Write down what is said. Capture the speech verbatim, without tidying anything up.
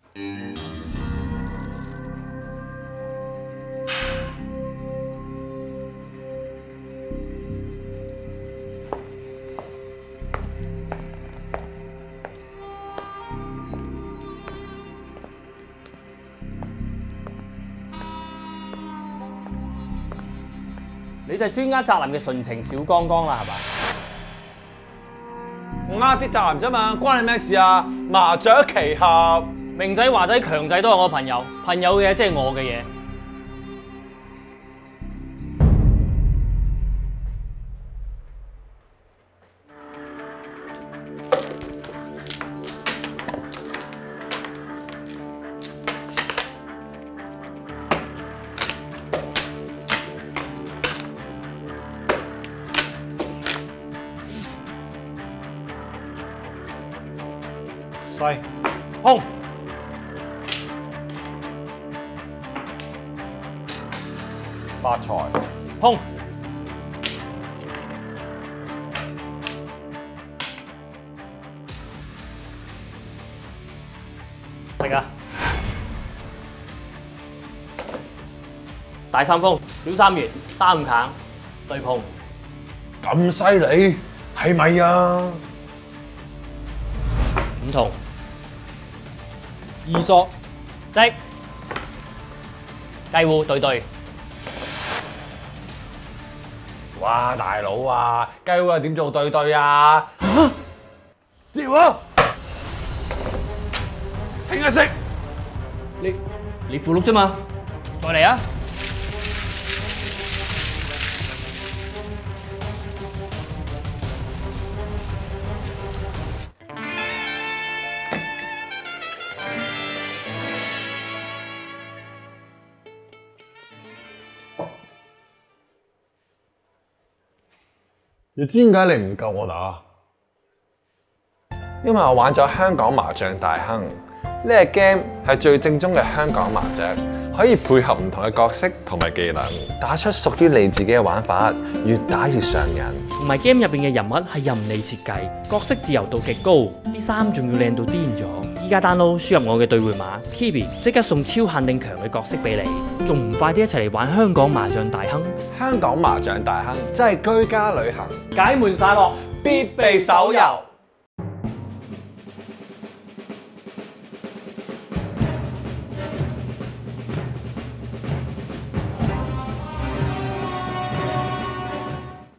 你就係專呃宅男嘅純情小剛剛啦，係嘛？ 我呃啲宅男啫嘛，關你咩事啊？麻雀奇俠， 明仔、華仔、強仔都係我朋友，朋友嘅嘢即係我嘅嘢。 細空發財空食啊！大三豐、小三元、三五橙、對碰。 咁犀利係咪啊？ 五同。 二索識雞糊對對， 哇！大佬啊，雞糊係點做對對啊？接喎，清一色， 你你符碌啫嘛，再嚟啊！ 你知點解你唔夠我打？因為我玩咗香港麻將大亨，呢個 game 係最正宗嘅香港麻雀，可以配合唔同嘅角色同埋技能，打出屬於你自己嘅玩法，越打越上癮。 同埋 game 入邊嘅人物係任你設計，角色自由度極高，啲衫仲要靚到癲咗。依家 download 輸入我嘅兌換碼 Kiwi， 即刻送超限定強嘅角色俾你，仲唔快啲一齊嚟玩香港麻將大亨？ 香港麻將大亨真係居家旅行， 解悶晒樂必備手遊。